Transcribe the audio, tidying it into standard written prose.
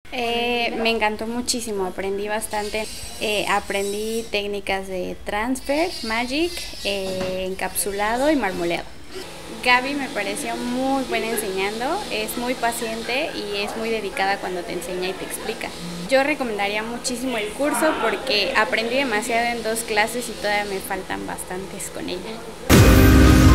Me encantó muchísimo, aprendí bastante. Aprendí técnicas de transfer, magic, encapsulado y marmoleado. Gaby me pareció muy buena enseñando, es muy paciente y es muy dedicada cuando te enseña y te explica. Yo recomendaría muchísimo el curso porque aprendí demasiado en 2 clases y todavía me faltan bastantes con ella.